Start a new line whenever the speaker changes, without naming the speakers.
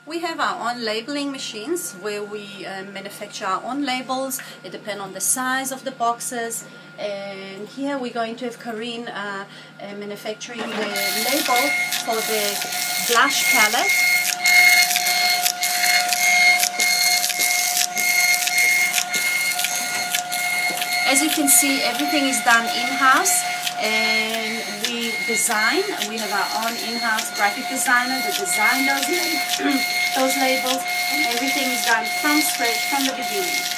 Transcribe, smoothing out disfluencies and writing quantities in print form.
We have our own labeling machines where we manufacture our own labels. It depends on the size of the boxes. And here we're going to have Karine manufacturing the label for the blush palette. As you can see, everything is done in-house, and we design. We have our own in-house graphic designer that design those labels, and everything is done from scratch from the beginning.